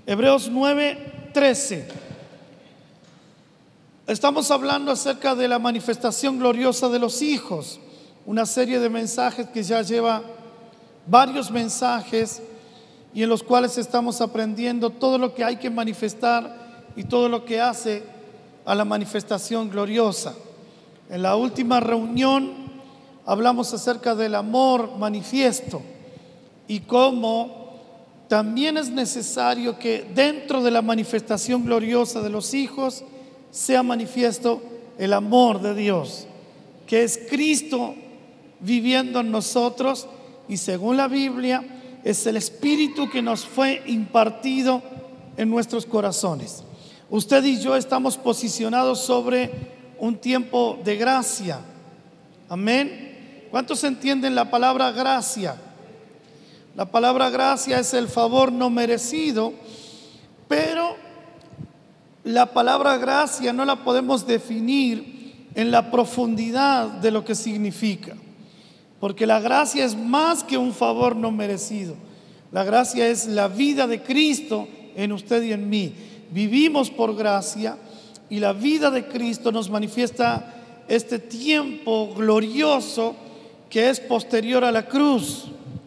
Hebreos 9:13. Estamos hablando acerca de la manifestación gloriosa de los hijos, una serie de mensajes que ya lleva varios mensajes y en los cuales estamos aprendiendo todo lo que hay que manifestar y todo lo que hace a la manifestación gloriosa. En la última reunión hablamos acerca del amor manifiesto y cómo también es necesario que dentro de la manifestación gloriosa de los hijos sea manifiesto el amor de Dios, que es Cristo viviendo en nosotros, y según la Biblia es el Espíritu que nos fue impartido en nuestros corazones. Usted y yo estamos posicionados sobre un tiempo de gracia. Amén. ¿Cuántos entienden la palabra gracia? La palabra gracia es el favor no merecido, pero la palabra gracia no la podemos definir en la profundidad de lo que significa, porque la gracia es más que un favor no merecido. La gracia es la vida de Cristo en usted y en mí. Vivimos por gracia y la vida de Cristo nos manifiesta este tiempo glorioso que es posterior a la cruz.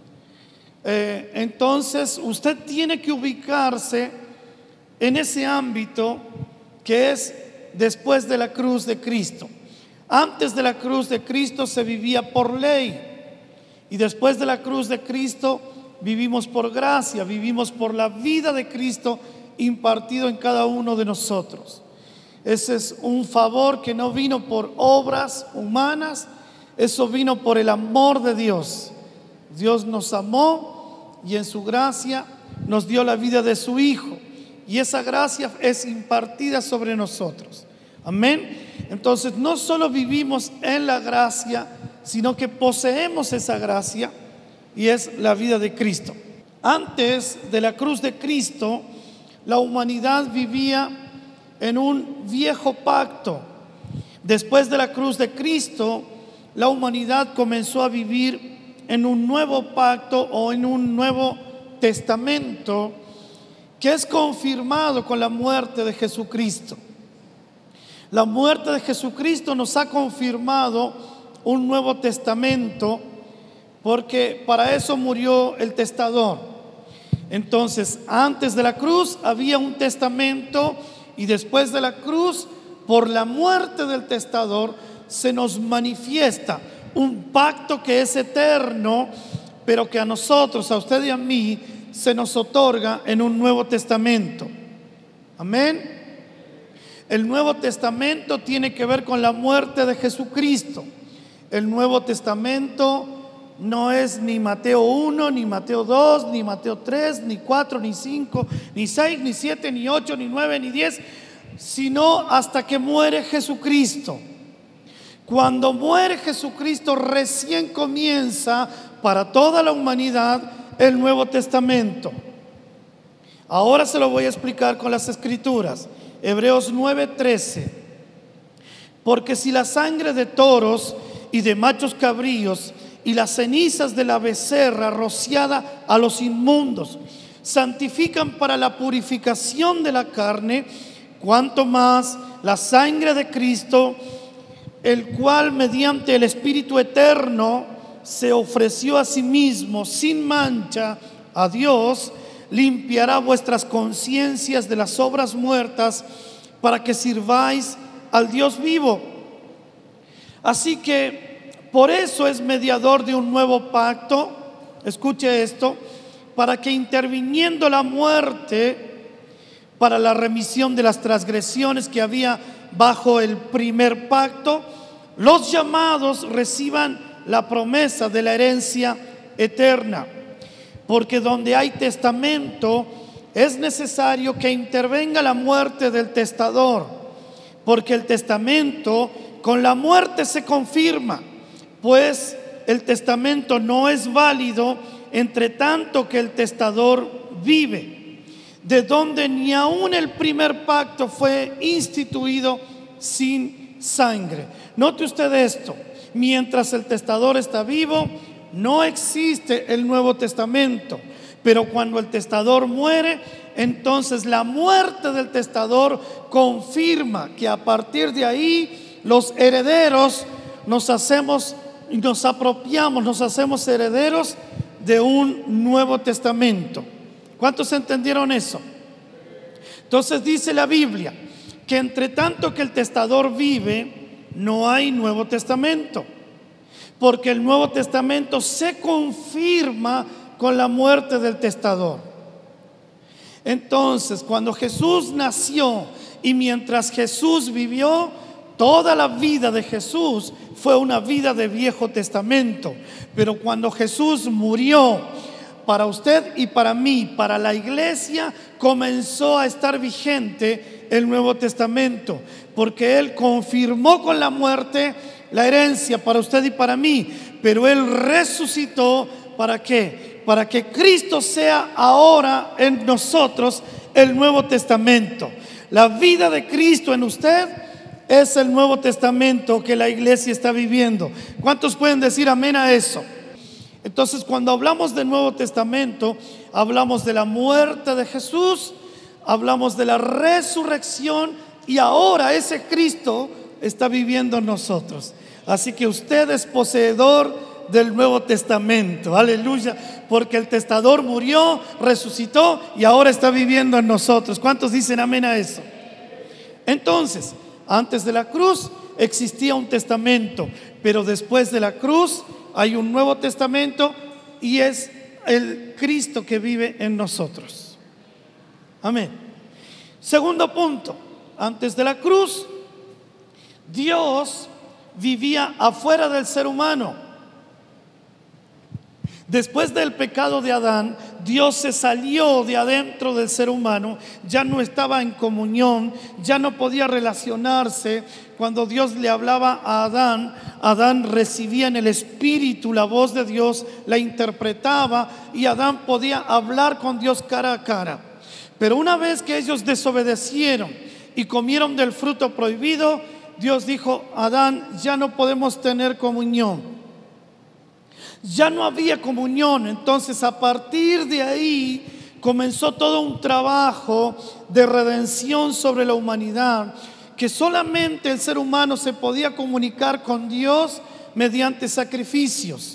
Entonces usted tiene que ubicarse en ese ámbito que es después de la cruz de Cristo. Antes de la cruz de Cristo se vivía por ley, y después de la cruz de Cristo vivimos por gracia, vivimos por la vida de Cristo impartido en cada uno de nosotros. Ese es un favor que no vino por obras humanas, eso vino por el amor de Dios. Dios nos amó y en su gracia nos dio la vida de su Hijo, y esa gracia es impartida sobre nosotros. Amén. Entonces no solo vivimos en la gracia, sino que poseemos esa gracia, y es la vida de Cristo. Antes de la cruz de Cristo, la humanidad vivía en un viejo pacto. Después de la cruz de Cristo, la humanidad comenzó a vivir en un nuevo pacto o en un nuevo testamento que es confirmado con la muerte de Jesucristo. La muerte de Jesucristo nos ha confirmado un nuevo testamento, porque para eso murió el testador. Entonces, antes de la cruz había un testamento, y después de la cruz, por la muerte del testador, se nos manifiesta un pacto que es eterno, pero que a nosotros, a usted y a mí, se nos otorga en un Nuevo Testamento. Amén. El Nuevo Testamento tiene que ver con la muerte de Jesucristo. El Nuevo Testamento no es ni Mateo 1, ni Mateo 2, ni Mateo 3, ni 4, ni 5, ni 6, ni 7, ni 8, ni 9, ni 10, sino hasta que muere Jesucristo. Cuando muere Jesucristo, recién comienza para toda la humanidad el Nuevo Testamento. Ahora se lo voy a explicar con las Escrituras. Hebreos 9:13. Porque si la sangre de toros y de machos cabríos y las cenizas de la becerra rociada a los inmundos santifican para la purificación de la carne, cuanto más la sangre de Cristo, el cual mediante el Espíritu eterno se ofreció a sí mismo sin mancha a Dios, limpiará vuestras conciencias de las obras muertas para que sirváis al Dios vivo. Así que por eso es mediador de un nuevo pacto. Escuche esto: para que interviniendo la muerte para la remisión de las transgresiones que había bajo el primer pacto, los llamados reciban la promesa de la herencia eterna. Porque donde hay testamento es necesario que intervenga la muerte del testador, porque el testamento con la muerte se confirma, pues el testamento no es válido entre tanto que el testador vive, de donde ni aun el primer pacto fue instituido sin sangre. Note usted esto: mientras el testador está vivo, no existe el Nuevo Testamento. Pero cuando el testador muere, entonces la muerte del testador confirma que a partir de ahí los herederos nos hacemos herederos de un Nuevo Testamento. ¿Cuántos entendieron eso? Entonces dice la Biblia que entre tanto que el testador vive, no hay Nuevo Testamento, porque el Nuevo Testamento se confirma con la muerte del testador. Entonces, cuando Jesús nació y mientras Jesús vivió, toda la vida de Jesús fue una vida de Viejo Testamento. Pero cuando Jesús murió, para usted y para mí, para la iglesia, comenzó a estar vigente el Nuevo Testamento, porque Él confirmó con la muerte la herencia para usted y para mí. Pero Él resucitó, ¿para qué? Para que Cristo sea ahora en nosotros el Nuevo Testamento. La vida de Cristo en usted es el Nuevo Testamento que la iglesia está viviendo. ¿Cuántos pueden decir amén a eso? Entonces, cuando hablamos del Nuevo Testamento, hablamos de la muerte de Jesús, hablamos de la resurrección, y ahora ese Cristo está viviendo en nosotros. Así que usted es poseedor del Nuevo Testamento, aleluya, porque el testador murió, resucitó y ahora está viviendo en nosotros. ¿Cuántos dicen amén a eso? Entonces, antes de la cruz existía un testamento, pero después de la cruz hay un Nuevo Testamento, y es el Cristo que vive en nosotros. Amén. Segundo punto, antes de la cruz, Dios vivía afuera del ser humano. Después del pecado de Adán, Dios se salió de adentro del ser humano, ya no estaba en comunión, ya no podía relacionarse. Cuando Dios le hablaba a Adán, Adán recibía en el Espíritu la voz de Dios, la interpretaba, y Adán podía hablar con Dios cara a cara. Pero una vez que ellos desobedecieron y comieron del fruto prohibido, Dios dijo: Adán, ya no podemos tener comunión. Ya no había comunión. Entonces, a partir de ahí comenzó todo un trabajo de redención sobre la humanidad, que solamente el ser humano se podía comunicar con Dios mediante sacrificios.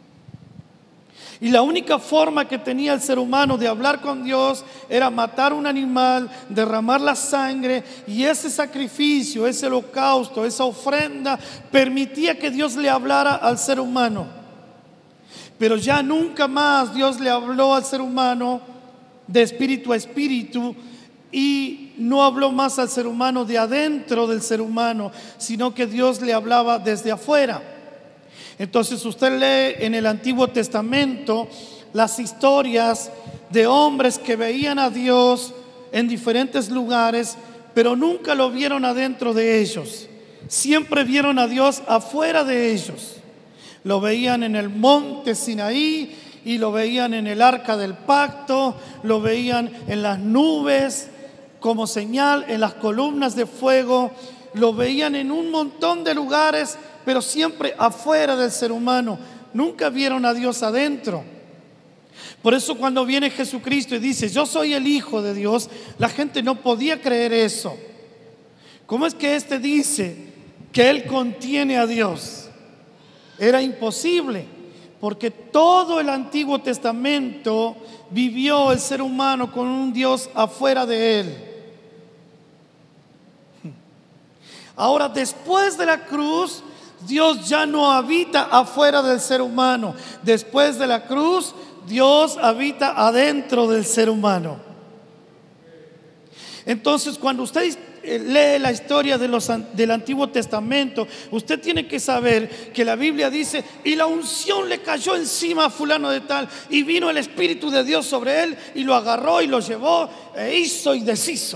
Y la única forma que tenía el ser humano de hablar con Dios era matar un animal, derramar la sangre, y ese sacrificio, ese holocausto, esa ofrenda permitía que Dios le hablara al ser humano. Pero ya nunca más Dios le habló al ser humano de espíritu a espíritu, y no habló más al ser humano de adentro del ser humano, sino que Dios le hablaba desde afuera. Entonces usted lee en el Antiguo Testamento las historias de hombres que veían a Dios en diferentes lugares, pero nunca lo vieron adentro de ellos. Siempre vieron a Dios afuera de ellos. Lo veían en el monte Sinaí, y lo veían en el arca del pacto, lo veían en las nubes como señal, en las columnas de fuego, lo veían en un montón de lugares, pero siempre afuera del ser humano. Nunca vieron a Dios adentro. Por eso cuando viene Jesucristo y dice: yo soy el Hijo de Dios, la gente no podía creer eso. ¿Cómo es que este dice que Él contiene a Dios? Era imposible, porque todo el Antiguo Testamento vivió el ser humano con un Dios afuera de él. Ahora, después de la cruz, Dios ya no habita afuera del ser humano. Después de la cruz, Dios habita adentro del ser humano. Entonces, cuando usted lee la historia del Antiguo Testamento, usted tiene que saber que la Biblia dice: y la unción le cayó encima a fulano de tal, y vino el Espíritu de Dios sobre él, y lo agarró y lo llevó e hizo y deshizo.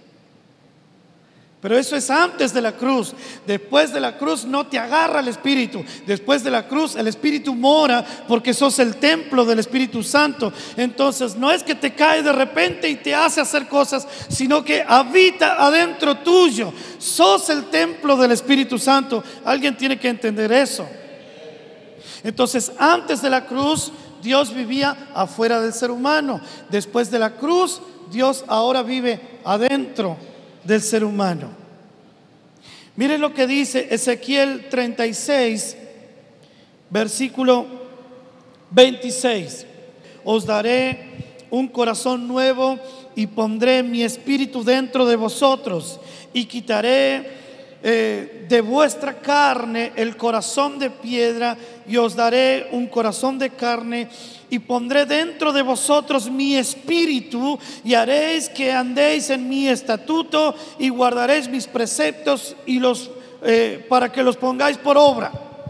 Pero eso es antes de la cruz. Después de la cruz no te agarra el Espíritu. Después de la cruz el Espíritu mora, porque sos el templo del Espíritu Santo. Entonces no es que te cae de repente y te hace hacer cosas, sino que habita adentro tuyo. Sos el templo del Espíritu Santo. Alguien tiene que entender eso. Entonces, antes de la cruz, Dios vivía afuera del ser humano. Después de la cruz, Dios ahora vive adentro del ser humano. Miren lo que dice Ezequiel 36, versículo 26. Os daré un corazón nuevo y pondré mi espíritu dentro de vosotros y quitaré de vuestra carne el corazón de piedra y os daré un corazón de carne y pondré dentro de vosotros mi espíritu y haréis que andéis en mi estatuto y guardaréis mis preceptos y para que los pongáis por obra.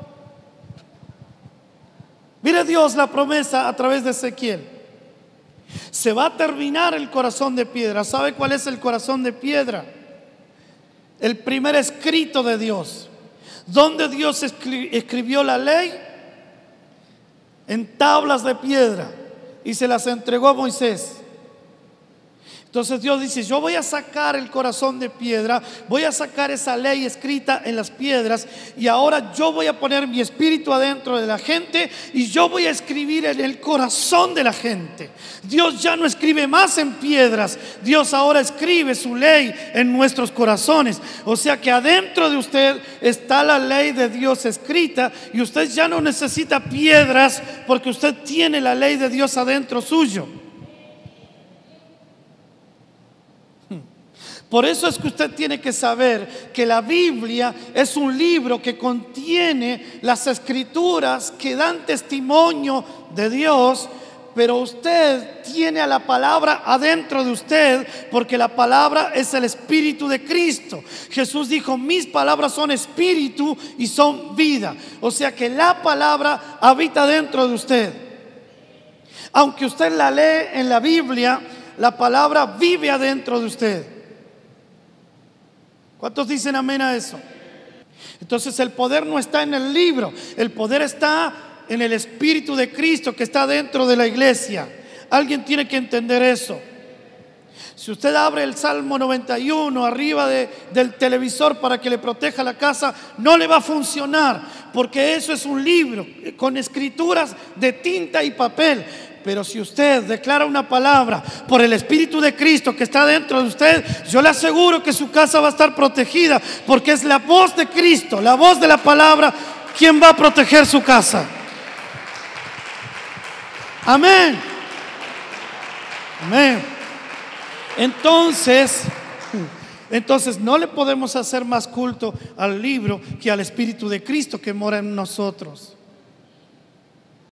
Mire Dios la promesa a través de Ezequiel. Se va a terminar el corazón de piedra. ¿Sabe cuál es el corazón de piedra? El primer escrito de Dios, donde Dios escribió la ley en tablas de piedra y se las entregó a Moisés. Entonces Dios dice: yo voy a sacar el corazón de piedra, voy a sacar esa ley escrita en las piedras y ahora yo voy a poner mi espíritu adentro de la gente y yo voy a escribir en el corazón de la gente. Dios ya no escribe más en piedras, Dios ahora escribe su ley en nuestros corazones. O sea que adentro de usted está la ley de Dios escrita y usted ya no necesita piedras porque usted tiene la ley de Dios adentro suyo. Por eso es que usted tiene que saber que la Biblia es un libro que contiene las escrituras que dan testimonio de Dios, pero usted tiene a la palabra adentro de usted porque la palabra es el Espíritu de Cristo. Jesús dijo: mis palabras son espíritu y son vida. O sea que la palabra habita dentro de usted. Aunque usted la lee en la Biblia, la palabra vive adentro de usted. ¿Cuántos dicen amén a eso? Entonces el poder no está en el libro, el poder está en el Espíritu de Cristo que está dentro de la iglesia. Alguien tiene que entender eso. Si usted abre el Salmo 91 arriba del televisor para que le proteja la casa, no le va a funcionar, porque eso es un libro con escrituras de tinta y papel. Pero si usted declara una palabra por el Espíritu de Cristo que está dentro de usted, yo le aseguro que su casa va a estar protegida, porque es la voz de Cristo, la voz de la palabra, quien va a proteger su casa. Amén. Amén. Entonces no le podemos hacer más culto al libro que al Espíritu de Cristo que mora en nosotros.